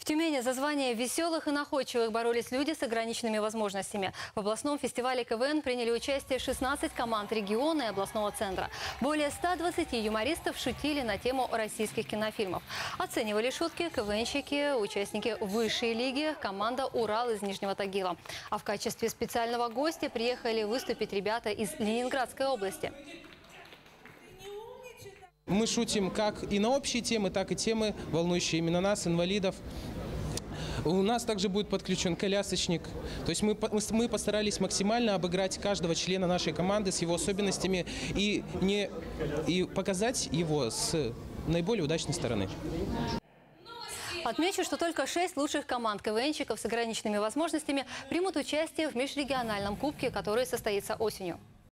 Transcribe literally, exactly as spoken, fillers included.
Тюмени за звание веселых и находчивых боролись люди с ограниченными возможностями. В областном фестивале КВН приняли участие шестнадцать команд региона и областного центра. Более ста двадцати юмористов шутили на тему российских кинофильмов. Оценивали шутки КВНщики, участники высшей лиги, команда «Урал» из Нижнего Тагила. А в качестве специального гостя приехали выступить ребята из Ленинградской области. Мы шутим как и на общие темы, так и темы, волнующие именно нас, инвалидов. У нас также будет подключен колясочник. То есть мы, мы постарались максимально обыграть каждого члена нашей команды с его особенностями и, не, и показать его с наиболее удачной стороны. Отмечу, что только шесть лучших команд КВНщиков с ограниченными возможностями примут участие в межрегиональном кубке, который состоится осенью.